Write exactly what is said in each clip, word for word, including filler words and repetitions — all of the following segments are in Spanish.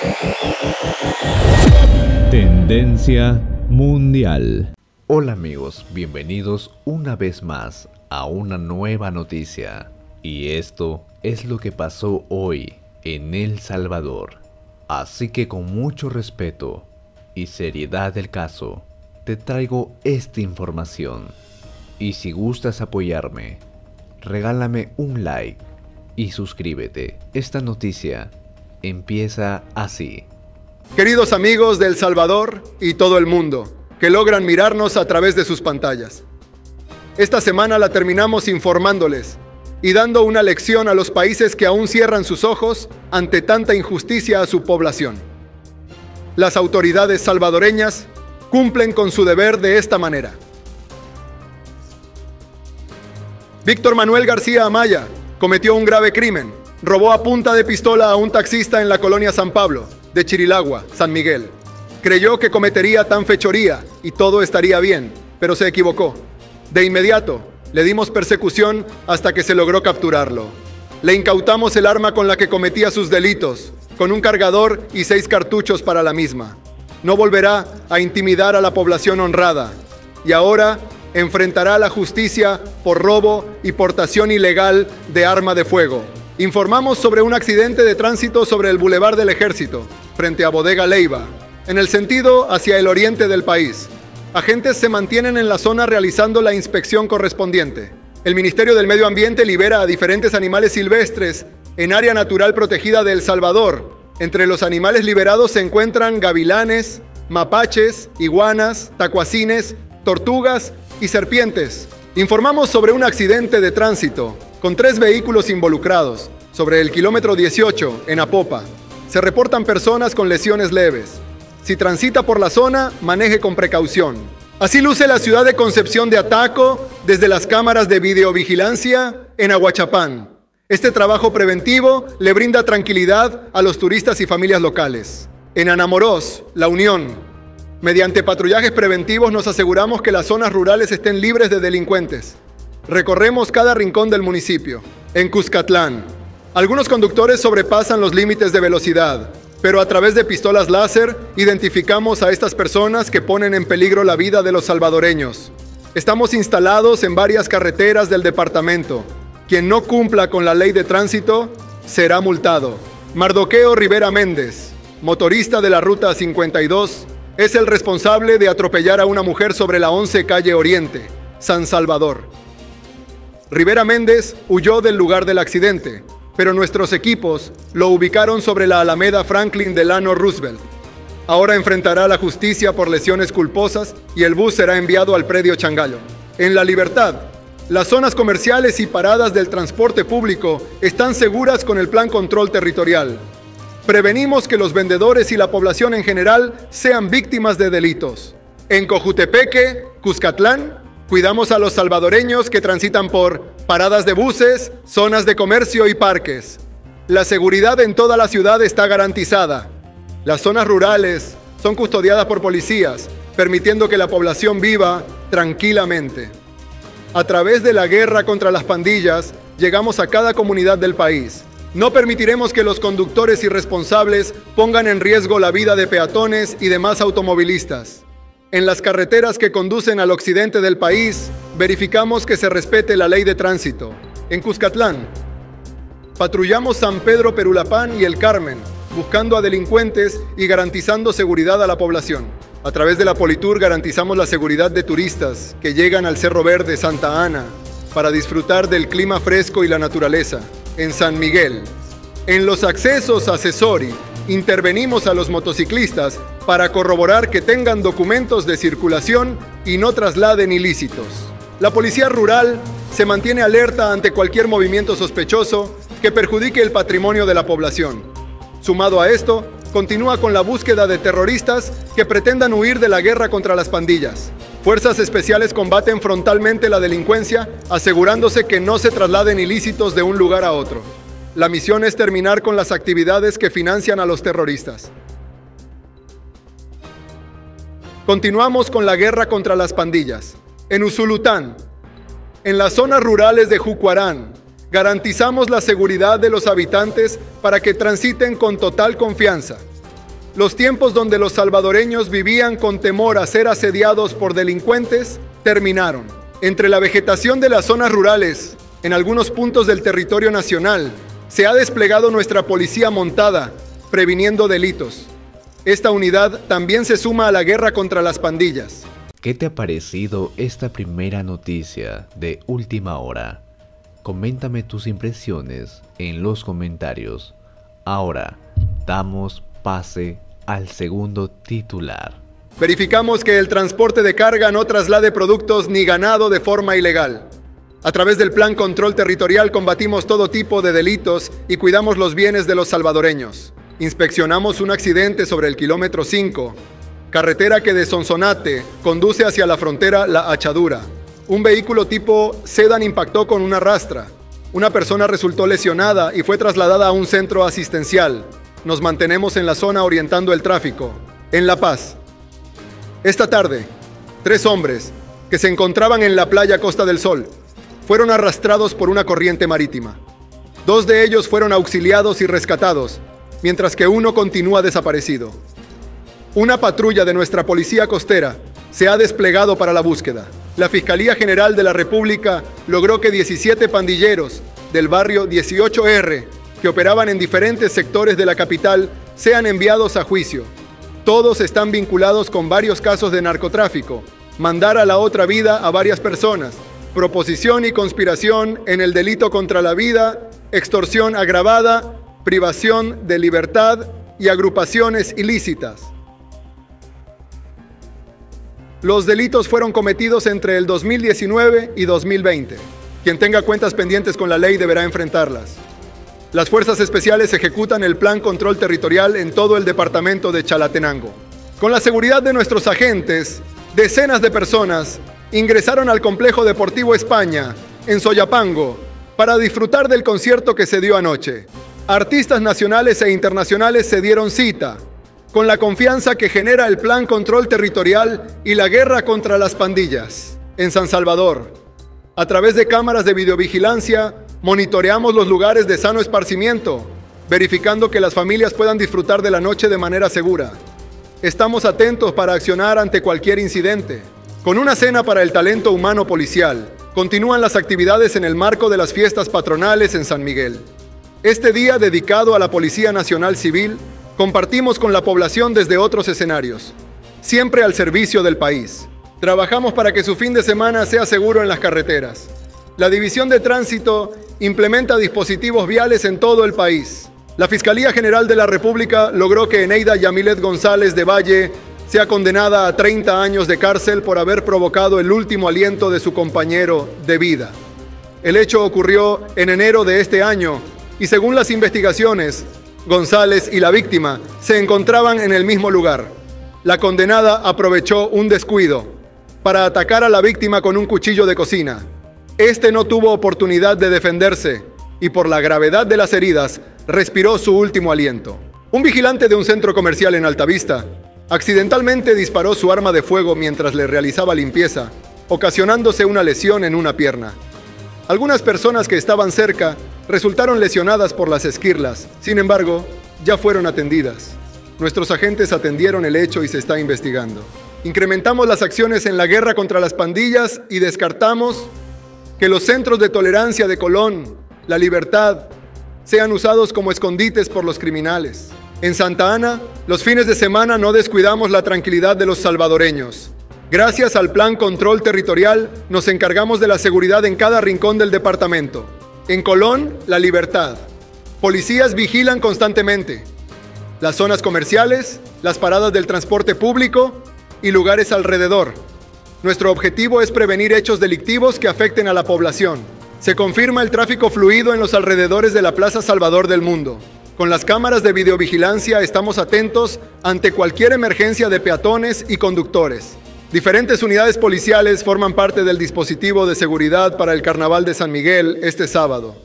Tendencia mundial. Hola amigos, bienvenidos una vez más a una nueva noticia. Y esto es lo que pasó hoy en El Salvador. Así que con mucho respeto y seriedad del caso, te traigo esta información. Y si gustas apoyarme, regálame un like y suscríbete. Esta noticia empieza así. Queridos amigos de El Salvador y todo el mundo, que logran mirarnos a través de sus pantallas. Esta semana la terminamos informándoles y dando una lección a los países que aún cierran sus ojos ante tanta injusticia a su población. Las autoridades salvadoreñas cumplen con su deber de esta manera. Víctor Manuel García Amaya cometió un grave crimen. Robó a punta de pistola a un taxista en la colonia San Pablo, de Chirilagua, San Miguel. Creyó que cometería tan fechoría y todo estaría bien, pero se equivocó. De inmediato, le dimos persecución hasta que se logró capturarlo. Le incautamos el arma con la que cometía sus delitos, con un cargador y seis cartuchos para la misma. No volverá a intimidar a la población honrada y ahora enfrentará la justicia por robo y portación ilegal de arma de fuego. Informamos sobre un accidente de tránsito sobre el Boulevard del Ejército, frente a Bodega Leiva, en el sentido hacia el oriente del país. Agentes se mantienen en la zona realizando la inspección correspondiente. El Ministerio del Medio Ambiente libera a diferentes animales silvestres en área natural protegida de El Salvador. Entre los animales liberados se encuentran gavilanes, mapaches, iguanas, tacuacines, tortugas y serpientes. Informamos sobre un accidente de tránsito con tres vehículos involucrados sobre el kilómetro dieciocho en Apopa. Se reportan personas con lesiones leves. Si transita por la zona, maneje con precaución. Así luce la ciudad de Concepción de Ataco desde las cámaras de videovigilancia en Aguachapán. Este trabajo preventivo le brinda tranquilidad a los turistas y familias locales. En Anamorós, La Unión, mediante patrullajes preventivos nos aseguramos que las zonas rurales estén libres de delincuentes. Recorremos cada rincón del municipio. En Cuscatlán, algunos conductores sobrepasan los límites de velocidad, pero a través de pistolas láser identificamos a estas personas que ponen en peligro la vida de los salvadoreños. Estamos instalados en varias carreteras del departamento. Quien no cumpla con la ley de tránsito será multado. Mardoqueo Rivera Méndez, motorista de la Ruta cincuenta y dos, es el responsable de atropellar a una mujer sobre la once calle Oriente, San Salvador. Rivera Méndez huyó del lugar del accidente, pero nuestros equipos lo ubicaron sobre la Alameda Franklin Delano Roosevelt. Ahora enfrentará la justicia por lesiones culposas y el bus será enviado al predio Changallo. En La Libertad, las zonas comerciales y paradas del transporte público están seguras con el Plan Control Territorial. Prevenimos que los vendedores y la población en general sean víctimas de delitos. En Cojutepeque, Cuscatlán, cuidamos a los salvadoreños que transitan por paradas de buses, zonas de comercio y parques. La seguridad en toda la ciudad está garantizada. Las zonas rurales son custodiadas por policías, permitiendo que la población viva tranquilamente. A través de la guerra contra las pandillas, llegamos a cada comunidad del país. No permitiremos que los conductores irresponsables pongan en riesgo la vida de peatones y demás automovilistas. En las carreteras que conducen al occidente del país, verificamos que se respete la ley de tránsito. En Cuscatlán, patrullamos San Pedro Perulapán y El Carmen, buscando a delincuentes y garantizando seguridad a la población. A través de la Politur garantizamos la seguridad de turistas que llegan al Cerro Verde Santa Ana para disfrutar del clima fresco y la naturaleza. En San Miguel, en los accesos a Cesori, intervenimos a los motociclistas para corroborar que tengan documentos de circulación y no trasladen ilícitos. La Policía Rural se mantiene alerta ante cualquier movimiento sospechoso que perjudique el patrimonio de la población. Sumado a esto, continúa con la búsqueda de terroristas que pretendan huir de la guerra contra las pandillas. Fuerzas especiales combaten frontalmente la delincuencia, asegurándose que no se trasladen ilícitos de un lugar a otro. La misión es terminar con las actividades que financian a los terroristas. Continuamos con la guerra contra las pandillas. En Usulután, en las zonas rurales de Jucuarán, garantizamos la seguridad de los habitantes para que transiten con total confianza. Los tiempos donde los salvadoreños vivían con temor a ser asediados por delincuentes terminaron. Entre la vegetación de las zonas rurales, en algunos puntos del territorio nacional, se ha desplegado nuestra policía montada, previniendo delitos. Esta unidad también se suma a la guerra contra las pandillas. ¿Qué te ha parecido esta primera noticia de última hora? Coméntame tus impresiones en los comentarios. Ahora, damos pase al segundo titular. Verificamos que el transporte de carga no traslade productos ni ganado de forma ilegal. A través del Plan Control Territorial combatimos todo tipo de delitos y cuidamos los bienes de los salvadoreños. Inspeccionamos un accidente sobre el kilómetro cinco, carretera que de Sonsonate conduce hacia la frontera La Achadura. Un vehículo tipo sedan impactó con una rastra. Una persona resultó lesionada y fue trasladada a un centro asistencial. Nos mantenemos en la zona orientando el tráfico. En La Paz. Esta tarde, tres hombres que se encontraban en la playa Costa del Sol fueron arrastrados por una corriente marítima. Dos de ellos fueron auxiliados y rescatados, mientras que uno continúa desaparecido. Una patrulla de nuestra policía costera se ha desplegado para la búsqueda. La Fiscalía General de la República logró que diecisiete pandilleros del barrio dieciocho erre, que operaban en diferentes sectores de la capital, sean enviados a juicio. Todos están vinculados con varios casos de narcotráfico, mandar a la otra vida a varias personas, proposición y conspiración en el delito contra la vida, extorsión agravada, privación de libertad y agrupaciones ilícitas. Los delitos fueron cometidos entre el dos mil diecinueve y dos mil veinte. Quien tenga cuentas pendientes con la ley deberá enfrentarlas. Las fuerzas especiales ejecutan el Plan Control Territorial en todo el departamento de Chalatenango. Con la seguridad de nuestros agentes, decenas de personas ingresaron al Complejo Deportivo España, en Soyapango, para disfrutar del concierto que se dio anoche. Artistas nacionales e internacionales se dieron cita, con la confianza que genera el Plan Control Territorial y la guerra contra las pandillas. En San Salvador, a través de cámaras de videovigilancia, monitoreamos los lugares de sano esparcimiento, verificando que las familias puedan disfrutar de la noche de manera segura. Estamos atentos para accionar ante cualquier incidente. Con una cena para el talento humano policial, continúan las actividades en el marco de las fiestas patronales en San Miguel. Este día dedicado a la Policía Nacional Civil, compartimos con la población desde otros escenarios, siempre al servicio del país. Trabajamos para que su fin de semana sea seguro en las carreteras. La División de Tránsito implementa dispositivos viales en todo el país. La Fiscalía General de la República logró que Eneida Yamilet González de Valle sea condenada a treinta años de cárcel por haber provocado el último aliento de su compañero de vida. El hecho ocurrió en enero de este año y según las investigaciones, González y la víctima se encontraban en el mismo lugar. La condenada aprovechó un descuido para atacar a la víctima con un cuchillo de cocina. Este no tuvo oportunidad de defenderse y por la gravedad de las heridas respiró su último aliento. Un vigilante de un centro comercial en Altavista accidentalmente disparó su arma de fuego mientras le realizaba limpieza, ocasionándose una lesión en una pierna. Algunas personas que estaban cerca resultaron lesionadas por las esquirlas, sin embargo, ya fueron atendidas. Nuestros agentes atendieron el hecho y se está investigando. Incrementamos las acciones en la guerra contra las pandillas y descartamos que los centros de tolerancia de Colón, La Libertad, sean usados como escondites por los criminales. En Santa Ana, los fines de semana no descuidamos la tranquilidad de los salvadoreños. Gracias al Plan Control Territorial, nos encargamos de la seguridad en cada rincón del departamento. En Colón, La Libertad. Policías vigilan constantemente las zonas comerciales, las paradas del transporte público y lugares alrededor. Nuestro objetivo es prevenir hechos delictivos que afecten a la población. Se confirma el tráfico fluido en los alrededores de la Plaza Salvador del Mundo. Con las cámaras de videovigilancia estamos atentos ante cualquier emergencia de peatones y conductores. Diferentes unidades policiales forman parte del dispositivo de seguridad para el Carnaval de San Miguel este sábado.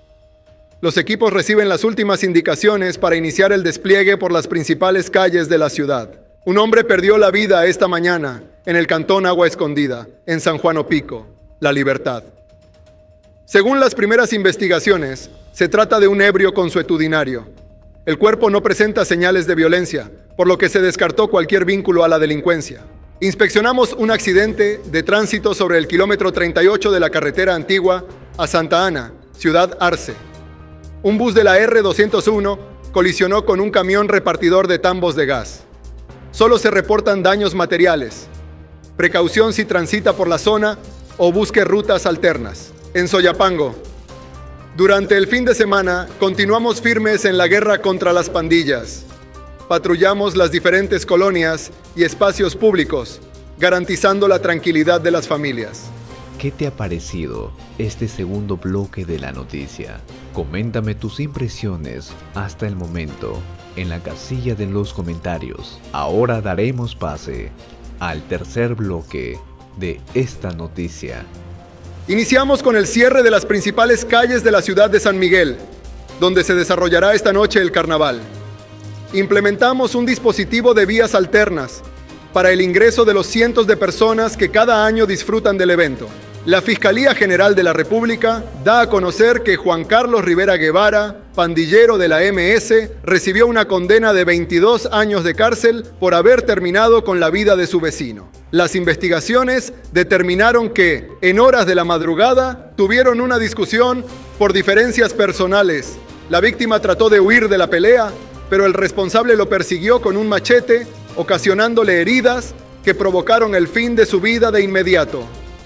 Los equipos reciben las últimas indicaciones para iniciar el despliegue por las principales calles de la ciudad. Un hombre perdió la vida esta mañana en el cantón Agua Escondida, en San Juan Opico, La Libertad. Según las primeras investigaciones, se trata de un ebrio consuetudinario. El cuerpo no presenta señales de violencia, por lo que se descartó cualquier vínculo a la delincuencia. Inspeccionamos un accidente de tránsito sobre el kilómetro treinta y ocho de la carretera antigua a Santa Ana, Ciudad Arce. Un bus de la erre doscientos uno colisionó con un camión repartidor de tambos de gas. Solo se reportan daños materiales. Precaución si transita por la zona o busque rutas alternas. En Soyapango. Durante el fin de semana, continuamos firmes en la guerra contra las pandillas. Patrullamos las diferentes colonias y espacios públicos, garantizando la tranquilidad de las familias. ¿Qué te ha parecido este segundo bloque de la noticia? Coméntame tus impresiones hasta el momento en la casilla de los comentarios. Ahora daremos pase al tercer bloque de esta noticia. Iniciamos con el cierre de las principales calles de la ciudad de San Miguel, donde se desarrollará esta noche el carnaval. Implementamos un dispositivo de vías alternas para el ingreso de los cientos de personas que cada año disfrutan del evento. La Fiscalía General de la República da a conocer que Juan Carlos Rivera Guevara, pandillero de la eme ese, recibió una condena de veintidós años de cárcel por haber terminado con la vida de su vecino. Las investigaciones determinaron que, en horas de la madrugada, tuvieron una discusión por diferencias personales. La víctima trató de huir de la pelea, pero el responsable lo persiguió con un machete, ocasionándole heridas que provocaron el fin de su vida de inmediato.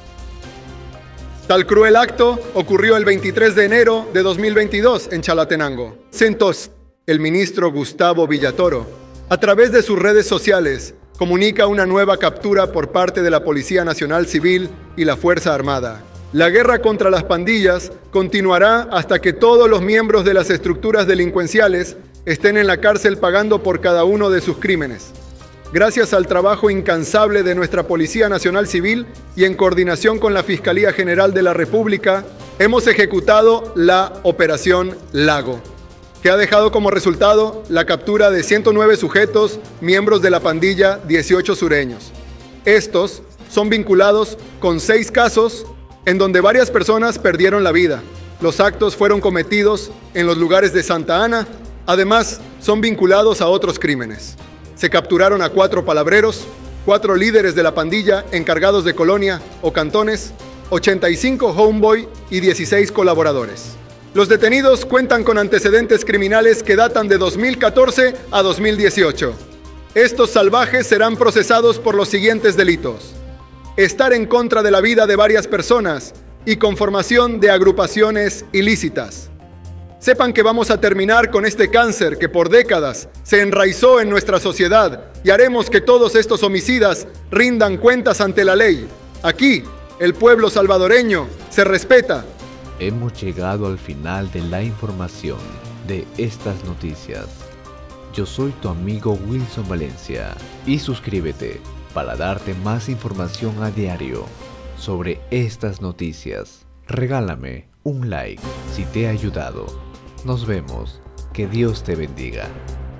Tal cruel acto ocurrió el veintitrés de enero de dos mil veintidós en Chalatenango. Entonces, el ministro Gustavo Villatoro, a través de sus redes sociales, comunica una nueva captura por parte de la Policía Nacional Civil y la Fuerza Armada. La guerra contra las pandillas continuará hasta que todos los miembros de las estructuras delincuenciales estén en la cárcel pagando por cada uno de sus crímenes. Gracias al trabajo incansable de nuestra Policía Nacional Civil y en coordinación con la Fiscalía General de la República, hemos ejecutado la Operación Lago, que ha dejado como resultado la captura de ciento nueve sujetos, miembros de la pandilla dieciocho sureños. Estos son vinculados con seis casos en donde varias personas perdieron la vida. Los actos fueron cometidos en los lugares de Santa Ana. Además, son vinculados a otros crímenes. Se capturaron a cuatro palabreros, cuatro líderes de la pandilla encargados de colonia o cantones, ochenta y cinco homeboy y dieciséis colaboradores. Los detenidos cuentan con antecedentes criminales que datan de dos mil catorce a dos mil dieciocho. Estos salvajes serán procesados por los siguientes delitos: estar en contra de la vida de varias personas y conformación de agrupaciones ilícitas. Sepan que vamos a terminar con este cáncer que por décadas se enraizó en nuestra sociedad y haremos que todos estos homicidas rindan cuentas ante la ley. Aquí, el pueblo salvadoreño se respeta. Hemos llegado al final de la información de estas noticias. Yo soy tu amigo Wilson Valencia y suscríbete para darte más información a diario sobre estas noticias. Regálame un like si te ha ayudado. Nos vemos. Que Dios te bendiga.